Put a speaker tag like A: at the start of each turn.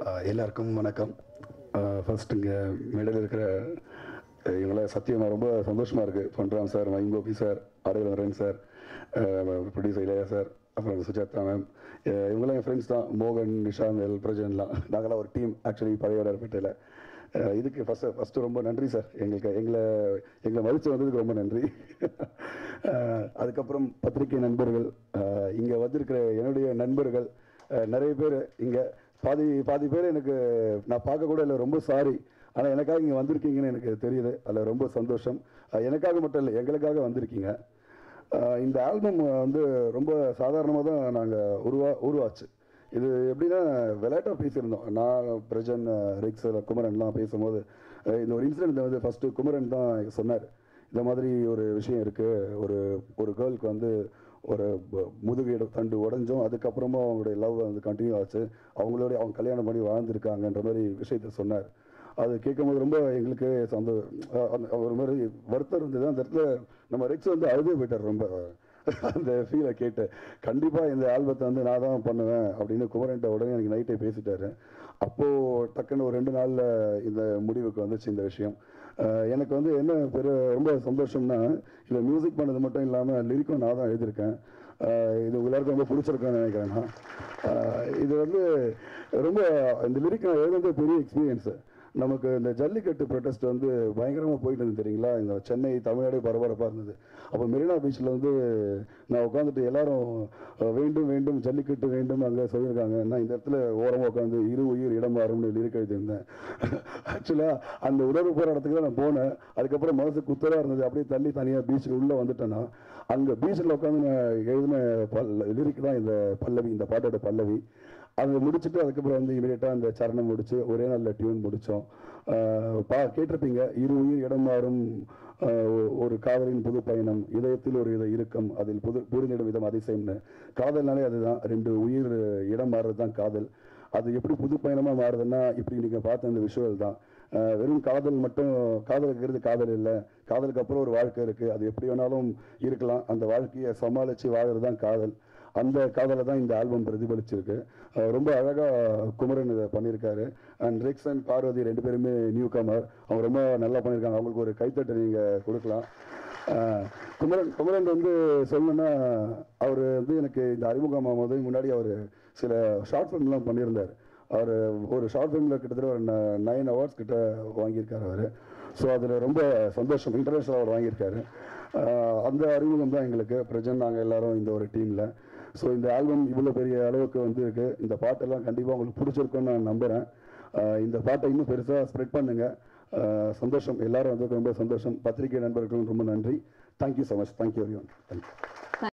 A: எல்லாருக்கும் வணக்கம். ஃபர்ஸ்ட் இங்கே மேடையில் இருக்கிற இவங்கள சத்தியமாக ரொம்ப சந்தோஷமாக இருக்குது. பண்றாம் சார், வைங்கோபி சார், ஆடையில் வரேன் சார், ப்ரொடியூசர் இளையா சார், அப்புறம் சுஜாதா மேம், இவங்களாம் என் ஃப்ரெண்ட்ஸ் தான். மோகன், நிஷாந்த், பிரஜன்லாம் நாங்களாம் ஒரு டீம் ஆக்சுவலி பழைய இடர்பேட்டையில். இதுக்கு ஃபஸ்ட்டு ரொம்ப நன்றி சார். எங்களை மதித்து வந்ததுக்கு ரொம்ப நன்றி. அதுக்கப்புறம் பத்திரிகை நண்பர்கள், இங்கே வந்திருக்கிற என்னுடைய நண்பர்கள் நிறைய பேர், இங்கே பாதி பேர் எனக்கு நான் பார்க்க கூட இல்லை, ரொம்ப சாரி. ஆனால் எனக்காக இங்கே வந்திருக்கீங்கன்னு எனக்கு தெரியுது, அதில் ரொம்ப சந்தோஷம். எனக்காக மட்டும் இல்லை, எங்களுக்காக வந்திருக்கீங்க. இந்த ஆல்பம் வந்து ரொம்ப சாதாரணமாக தான் நாங்கள் உருவாச்சு. இது எப்படின்னா விளையாட்டாக பேசியிருந்தோம். நான், பிரஜன், ரிக்ஸ், குமரன்லாம் பேசும்போது இந்த ஒரு இன்சிடென்ட் வந்து ஃபஸ்ட்டு குமரன் தான் சொன்னார். இந்த மாதிரி ஒரு விஷயம் இருக்குது, ஒரு கேர்ளுக்கு வந்து ஒரு முதுகு தண்டு உடஞ்சும் அதுக்கப்புறமா அவங்களுடைய லவ் வந்து கண்டினியூ ஆச்சு, அவங்க கல்யாணம் பண்ணி வாழ்ந்துருக்காங்கன்ற மாதிரி விஷயத்த சொன்னார். அது கேட்கும்போது ரொம்ப எங்களுக்கு ஒரு மாதிரி வருத்தம் இருந்தது. அந்த இடத்துல நம்ம ரிக்ஸ் வந்து அழுதே போயிட்டார் ரொம்ப. அந்த ஃபீலை கேட்டு கண்டிப்பாக இந்த ஆல்பத்தை வந்து நான் தான் பண்ணுவேன் அப்படின்னு குமரன்ட்ட உடனே எனக்கு நைட்டே பேசிட்டாரு. அப்போது டக்குன்னு ஒரு 2 நாளில் இந்த முடிவுக்கு வந்துச்சு இந்த விஷயம். எனக்கு வந்து என்ன ரொம்ப சந்தோஷம்னா, இதில் மியூசிக் பண்ணது மட்டும் இல்லாமல் லிரிக்கும் நான் தான் எழுதியிருக்கேன். இது எல்லாருக்கும் ரொம்ப பிடிச்சிருக்குன்னு நினைக்கிறேன். இது வந்து ரொம்ப இந்த லிரிக் நான் எழுதுறது பெரிய எக்ஸ்பீரியன்ஸு. நமக்கு இந்த ஜல்லிக்கட்டு ப்ரொட்டஸ்ட் வந்து பயங்கரமாக போயிட்டு இருந்தது தெரியுங்களா. இந்த சென்னை, தமிழ்நாடு பரபரப்பாக இருந்தது. அப்போ மெரினா பீச்சில் வந்து நான் உட்காந்துட்டு எல்லாரும் வேண்டும் வேண்டும் ஜல்லிக்கட்டு வேண்டும் அங்கே சொல்லியிருக்காங்க. நான் இந்த இடத்துல ஓரமாக உட்காந்து இரு உயிர் இடம் மாறும்னு லிரிக் எழுதியிருந்தேன். ஆக்சுவலாக அந்த உணர்வு போகிற இடத்துக்கு தான் நான் போனேன். அதுக்கப்புறம் மனசு குத்தராக இருந்தது. அப்படியே தள்ளி தனியாக பீச்சுக்கு உள்ளே வந்துட்டேன்னா அங்கே பீச்சில் உட்காந்து நான் எழுதின லிரிக் தான் இந்த பல்லவி, இந்த பாட்டோட பல்லவி. அதை முடிச்சுட்டு அதுக்கப்புறம் வந்து இமீடியட்டாக அந்த சரணம் முடிச்சு ஒரே நல்ல டியூன் முடித்தோம். கேட்டிருப்பீங்க, இரு உயிர் இடம் மாறும் ஒரு காதலின் புது பயணம், இதயத்தில் ஒரு இறுக்கம், அதில் புரிந்திடும் விதம் அதிசயம்னு. காதல்னாலே அதுதான், 2 உயிர் இடம் மாறுறது தான் காதல். அது எப்படி புது பயணமாக மாறுதுன்னா இப்படி நீங்கள் பார்த்த அந்த விஷுவல் தான். வெறும் காதல் மட்டும், காதலுங்கிறது காதல் இல்லை, காதலுக்கு அப்புறம் ஒரு வாழ்க்கை இருக்குது, அது எப்படி வேணாலும் இருக்கலாம். அந்த வாழ்க்கையை சமாளித்து வாழ்கிறது தான் காதல். அந்த காதலை தான் இந்த ஆல்பம் பிரதிபலிச்சிருக்கு. ரொம்ப அழகாக குமரன் இதை பண்ணியிருக்காரு. அண்ட் ரிக்ஸ் அண்ட் பார்வதி 2 பேருமே நியூ கமர், அவங்க ரொம்ப நல்லா பண்ணியிருக்காங்க. அவங்களுக்கு ஒரு கைத்தட்டை நீங்கள் கொடுக்கலாம். குமரன் வந்து சொல்லணுன்னா, அவர் வந்து எனக்கு இந்த அறிமுகமாகும்போது முன்னாடி அவர் சில ஷார்ட் ஃபிலிம்லாம் பண்ணியிருந்தார். அவர் ஒரு ஷார்ட் ஃபிலிமில் கிட்டத்தட்ட ஒரு 9 அவார்ட்ஸ் கிட்ட வாங்கியிருக்காரு அவர். ஸோ அதில் ரொம்ப சந்தோஷம். இன்டர்நேஷ்னல் அவார்டு வாங்கியிருக்காரு. அந்த அறிமுகம் தான் எங்களுக்கு பிரஜன், நாங்கள் எல்லாரும் இந்த ஒரு டீமில். ஸோ இந்த ஆல்பம் இவ்வளோ பெரிய அளவுக்கு வந்து இருக்குது. இந்த பாட்டெல்லாம் கண்டிப்பாக உங்களுக்கு பிடிச்சிருக்குன்னு நான் நம்புகிறேன். இந்த பாட்டை இன்னும் பெருசாக ஸ்ப்ரெட் பண்ணுங்கள். சந்தோஷம், எல்லாரும் வந்து ரொம்ப சந்தோஷம். பத்திரிகை நண்பர்களுக்கும் ரொம்ப நன்றி. Thank you so much. Thank you everyone. Thank you.